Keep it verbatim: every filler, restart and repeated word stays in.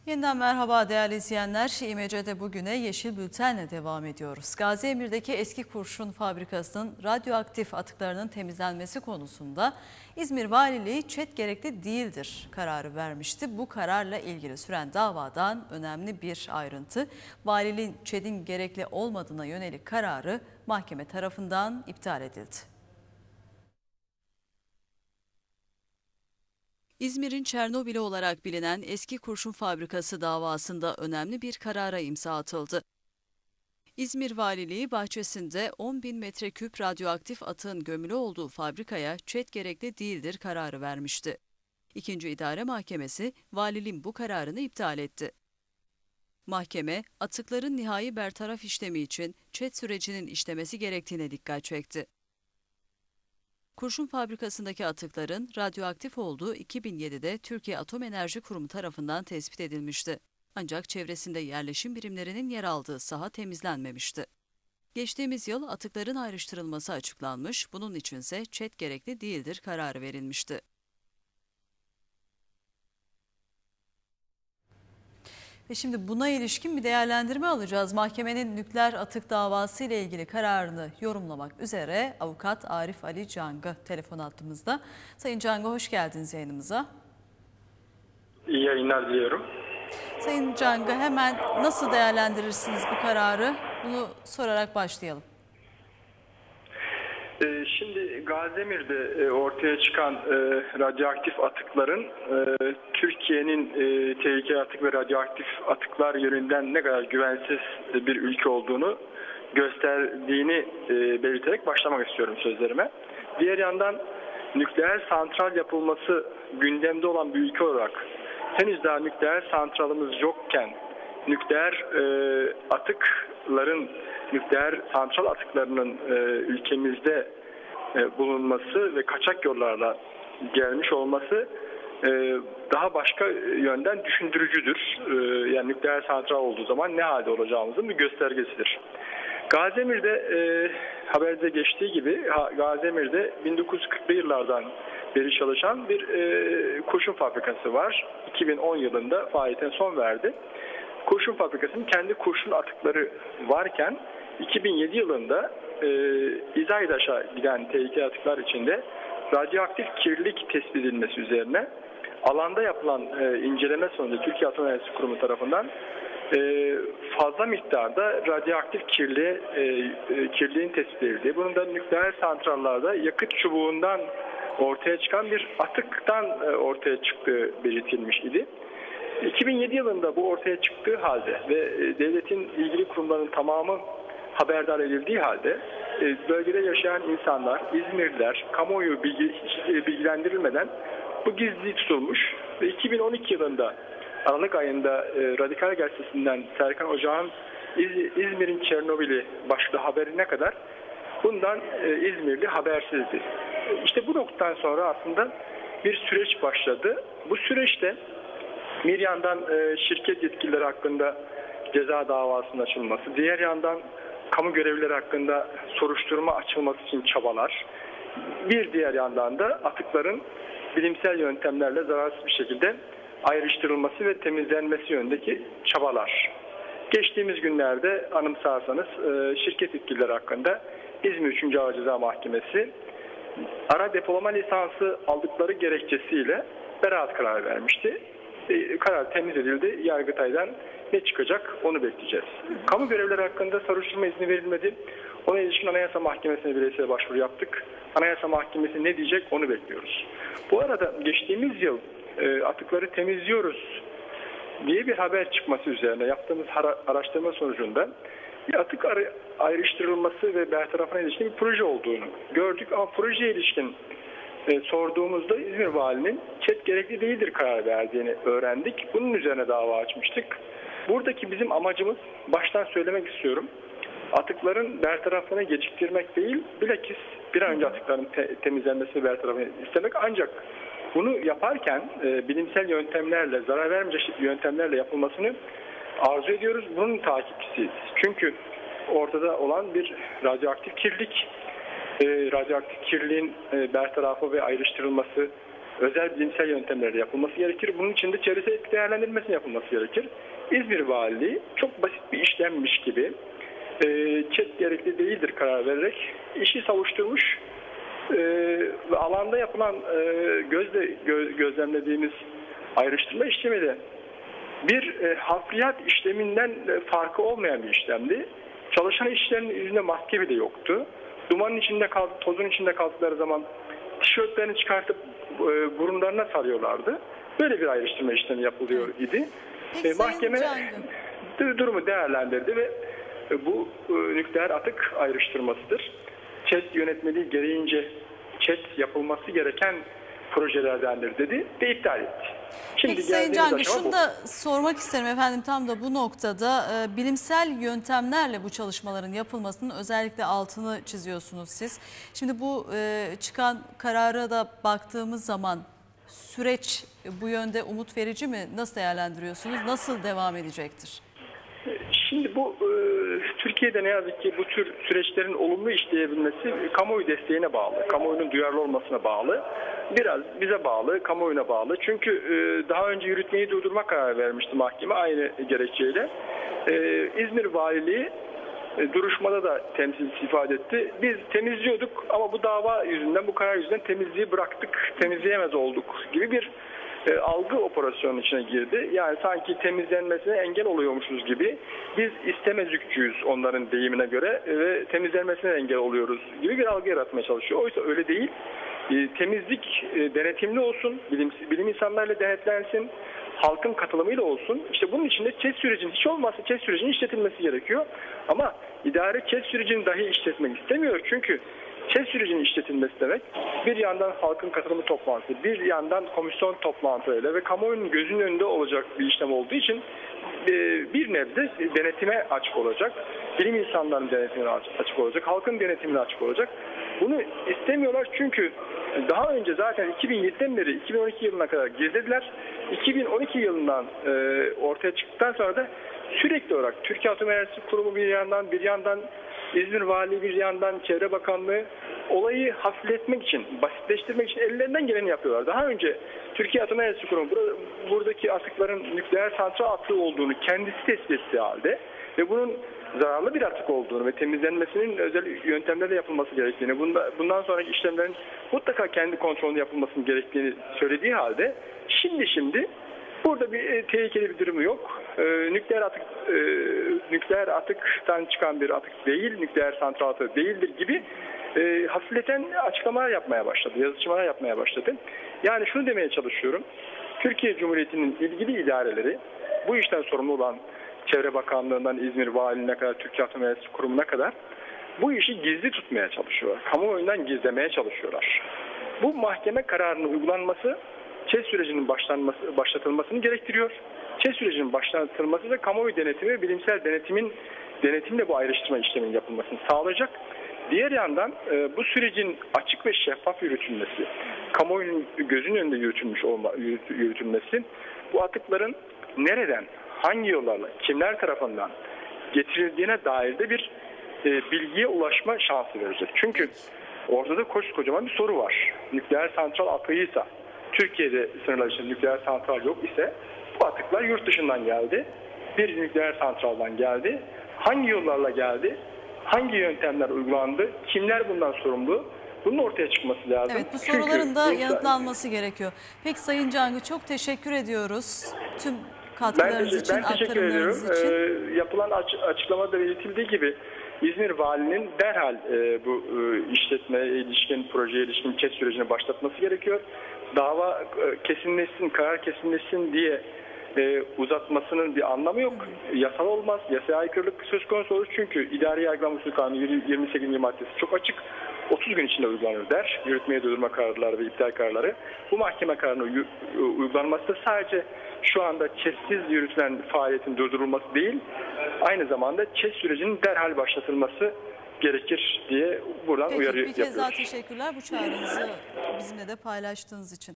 Yeniden merhaba değerli izleyenler. İMC'de bugüne Yeşil Bülten'le devam ediyoruz. Gaziemir'deki eski kurşun fabrikasının radyoaktif atıklarının temizlenmesi konusunda İzmir Valiliği ÇED gerekli değildir kararı vermişti. Bu kararla ilgili süren davadan önemli bir ayrıntı, valiliğin ÇED'in gerekli olmadığına yönelik kararı mahkeme tarafından iptal edildi. İzmir'in Çernobil'i olarak bilinen eski kurşun fabrikası davasında önemli bir karara imza atıldı. İzmir Valiliği bahçesinde on bin metreküp radyoaktif atığın gömülü olduğu fabrikaya ÇED gerekli değildir kararı vermişti. İkinci İdare Mahkemesi valiliğin bu kararını iptal etti. Mahkeme, atıkların nihai bertaraf işlemi için ÇED sürecinin işlemesi gerektiğine dikkat çekti. Kurşun fabrikasındaki atıkların radyoaktif olduğu iki bin yedide Türkiye Atom Enerji Kurumu tarafından tespit edilmişti. Ancak çevresinde yerleşim birimlerinin yer aldığı saha temizlenmemişti. Geçtiğimiz yıl atıkların ayrıştırılması açıklanmış, bunun içinse ÇED gerekli değildir kararı verilmişti. Ve şimdi buna ilişkin bir değerlendirme alacağız. Mahkemenin nükleer atık davası ile ilgili kararını yorumlamak üzere avukat Arif Ali Cang'a telefon attığımızda. Sayın Cang'a hoş geldiniz yayınımıza. İyi yayınlar diliyorum. Sayın Cang'a hemen nasıl değerlendirirsiniz bu kararı? Bunu sorarak başlayalım. Şimdi Gaziemir'de ortaya çıkan radyoaktif atıkların Türkiye'nin tehlikeli atık ve radyoaktif atıklar yönünden ne kadar güvensiz bir ülke olduğunu gösterdiğini belirterek başlamak istiyorum sözlerime. Diğer yandan nükleer santral yapılması gündemde olan bir ülke olarak henüz daha nükleer santralımız yokken nükleer atıkların nükleer santral atıklarının e, ülkemizde e, bulunması ve kaçak yollarla gelmiş olması e, daha başka yönden düşündürücüdür. E, yani nükleer santral olduğu zaman ne halde olacağımızın bir göstergesidir. Gaziemir'de e, haberde geçtiği gibi ha, Gaziemir'de bin dokuz yüz kırklı yıllardan beri çalışan bir e, kurşun fabrikası var. iki bin on yılında faaliyetine son verdi. Kurşun fabrikasının kendi kurşun atıkları varken iki bin yedi yılında e, İzaydaş'a giden tehlikeli atıklar içinde radyoaktif kirlilik tespit edilmesi üzerine alanda yapılan e, inceleme sonucu Türkiye Atom Enerji Kurumu tarafından e, fazla miktarda radyoaktif kirli, e, e, kirliliğin tespit edildiği, bunun da nükleer santrallerde yakıt çubuğundan ortaya çıkan bir atıktan e, ortaya çıktığı belirtilmiş idi. iki bin yedi yılında bu ortaya çıktığı halde ve e, devletin ilgili kurumlarının tamamı haberdar edildiği halde bölgede yaşayan insanlar, İzmirliler, kamuoyu bilgi, bilgilendirilmeden bu gizli tutulmuş ve iki bin on iki yılında Aralık ayında Radikal Gazetesi'nden Serkan Ocağ'ın İzmir'in Çernobil'i başlığı haberine kadar bundan İzmirli habersizdi. İşte bu noktadan sonra aslında bir süreç başladı. Bu süreçte bir yandan şirket yetkilileri hakkında ceza davasının açılması, diğer yandan kamu görevlileri hakkında soruşturma açılması için çabalar. Bir diğer yandan da atıkların bilimsel yöntemlerle zararsız bir şekilde ayrıştırılması ve temizlenmesi yönündeki çabalar. Geçtiğimiz günlerde anımsarsanız şirket yetkilileri hakkında İzmir üçüncü Ağır Ceza Mahkemesi ara depolama lisansı aldıkları gerekçesiyle beraat kararı vermişti. Karar temiz edildi. Yargıtay'dan ne çıkacak onu bekleyeceğiz. Kamu görevlileri hakkında soruşturma izni verilmedi. Ona ilişkin Anayasa Mahkemesi'ne bireysel başvuru yaptık. Anayasa Mahkemesi ne diyecek onu bekliyoruz. Bu arada geçtiğimiz yıl e, atıkları temizliyoruz diye bir haber çıkması üzerine yaptığımız araştırma sonucunda bir atık ayrıştırılması ve bertarafına ilişkin bir proje olduğunu gördük. Ama projeye ilişkin E, sorduğumuzda İzmir Valinin ÇED gerekli değildir karar verdiğini öğrendik. Bunun üzerine dava açmıştık. Buradaki bizim amacımız, baştan söylemek istiyorum, atıkların bertarafını geciktirmek değil, bilakis bir an önce atıkların te temizlenmesini bertarafını istemek. Ancak bunu yaparken e, bilimsel yöntemlerle, zarar vermeyecek yöntemlerle yapılmasını arzu ediyoruz. Bunun takipçisiyiz. Çünkü ortada olan bir radyoaktif kirlilik. E, radyoaktif kirliliğin e, bertarafı ve ayrıştırılması özel bilimsel yöntemlerle yapılması gerekir. Bunun için de çevresel etki değerlendirmesinin yapılması gerekir. İzmir Valiliği çok basit bir işlemmiş gibi e, ÇED gerekli değildir karar vererek işi savuşturmuş e, ve alanda yapılan e, gözle gö, gözlemlediğimiz ayrıştırma işlemi de bir e, hafriyat işleminden e, farkı olmayan bir işlemdi. Çalışan işçilerin yüzünde maske bile yoktu. Dumanın içinde kaldı, tozun içinde kaldıkları zaman tişörtlerini çıkartıp e, burunlarına sarıyorlardı. Böyle bir ayrıştırma işlemi yapılıyor idi. Peki, E, mahkeme Cangı, durumu değerlendirdi ve e, bu e, nükleer atık ayrıştırmasıdır. ÇED yönetmeliği gereğince ÇED yapılması gereken projelerdendir dedi ve iptal etti. Şimdi Peki Sayın geldiğimiz Cangı, aşama şunu bu. da sormak isterim efendim, tam da bu noktada e, bilimsel yöntemlerle bu çalışmaların yapılmasının özellikle altını çiziyorsunuz siz. Şimdi bu e, çıkan karara da baktığımız zaman süreç bu yönde umut verici mi? Nasıl değerlendiriyorsunuz? Nasıl devam edecektir? Şimdi bu e, Türkiye'de ne yazık ki bu tür süreçlerin olumlu işleyebilmesi kamuoyu desteğine bağlı, kamuoyunun duyarlı olmasına bağlı, biraz bize bağlı, kamuoyuna bağlı. Çünkü e, daha önce yürütmeyi durdurma kararı vermişti mahkeme aynı gerekçeyle. E, İzmir Valiliği e, duruşmada da temsilcisi ifade etti. Biz temizliyorduk ama bu dava yüzünden, bu karar yüzünden temizliği bıraktık, temizleyemez olduk gibi bir E, algı operasyonun içine girdi. Yani sanki temizlenmesine engel oluyormuşuz gibi. Biz istemezlikçüyüz onların deyimine göre e, ve temizlenmesine engel oluyoruz gibi bir algı yaratmaya çalışıyor. Oysa öyle değil. E, temizlik e, denetimli olsun, bilim, bilim insanlarıyla denetlensin, halkın katılımıyla olsun. İşte bunun için de ÇED sürecinin hiç olmazsa ÇED sürecinin işletilmesi gerekiyor. Ama idare ÇED sürecini dahi işletmek istemiyor. Çünkü ÇED sürecinin işletilmesi demek bir yandan halkın katılımı toplantısı, bir yandan komisyon toplantılarıyla ve kamuoyunun gözünün önünde olacak bir işlem olduğu için bir nebze denetime açık olacak, bilim insanlarının denetimine açık olacak, halkın denetimine açık olacak. Bunu istemiyorlar çünkü daha önce zaten iki bin yediden beri iki bin on iki yılına kadar gizlediler. iki bin on iki yılından ortaya çıktıktan sonra da sürekli olarak Türkiye Atom Enerjisi Kurumu bir yandan, bir yandan İzmir Valiliği, bir yandan Çevre Bakanlığı olayı hafifletmek için, basitleştirmek için ellerinden geleni yapıyorlar. Daha önce Türkiye Atom Enerjisi Kurumu buradaki atıkların nükleer santral atığı olduğunu kendisi tespit ettiği halde ve bunun zararlı bir atık olduğunu ve temizlenmesinin özel yöntemlerle yapılması gerektiğini, bundan sonraki işlemlerin mutlaka kendi kontrolünde yapılmasının gerektiğini söylediği halde şimdi şimdi burada bir e, tehlikeli bir durumu yok. E, nükleer atık e, nükleer atıktan çıkan bir atık değil, nükleer santral atığı değildir gibi e, hafifleten açıklamalar yapmaya başladı, yazışmalar yapmaya başladı. Yani şunu demeye çalışıyorum. Türkiye Cumhuriyeti'nin ilgili idareleri bu işten sorumlu olan Çevre Bakanlığı'ndan İzmir Valiliğine kadar, Türkiye Atom Enerjisi Kurumu'na kadar bu işi gizli tutmaya çalışıyorlar. Kamuoyundan gizlemeye çalışıyorlar. Bu mahkeme kararının uygulanması ÇED sürecinin başlanması, başlatılmasını gerektiriyor. ÇED sürecinin başlatılması da kamuoyu denetimi ve bilimsel denetimin denetimle bu ayrıştırma işleminin yapılmasını sağlayacak. Diğer yandan e, bu sürecin açık ve şeffaf yürütülmesi, kamuoyunun gözünün önünde yürütülmüş olma, yürütülmesi, bu atıkların nereden, hangi yollarla, kimler tarafından getirildiğine dair de bir e, bilgiye ulaşma şansı verecek. Çünkü ortada kocaman bir soru var. Nükleer santral atığıysa, Türkiye'de sınırlar için nükleer santral yok ise bu atıklar yurt dışından geldi. Bir nükleer santraldan geldi. Hangi yollarla geldi? Hangi yöntemler uygulandı? Kimler bundan sorumlu? Bunun ortaya çıkması lazım. Evet, bu soruların da Çünkü yanıtlanması gerekiyor. Peki Sayın Cangı, çok teşekkür ediyoruz tüm ben, katkılarınız için, ben teşekkür ediyorum. aktarımlarınız için. Ee, yapılan aç, açıklamada belirtildiği gibi İzmir Valiliğinin derhal e, bu e, işletmeye ilişkin, projeye ilişkin ÇED sürecini başlatması gerekiyor. Dava e, kesinleşsin, karar kesinleşsin diye e, uzatmasının bir anlamı yok. Yasal olmaz, yasaya aykırılık söz konusu olur. Çünkü İdari Yargılama Usulü Kanunu yirmi sekizinci maddesi çok açık. otuz gün içinde uygulanır der. Yürütmeye durdurma kararları ve iptal kararları. Bu mahkeme kararının uygulanması da sadece şu anda ÇED'siz yürütülen faaliyetin durdurulması değil, aynı zamanda ÇED sürecinin derhal başlatılması gerekir diye buradan Peki, uyarı bir kez yapıyoruz. daha teşekkürler bu çağrınızı bizimle de paylaştığınız için.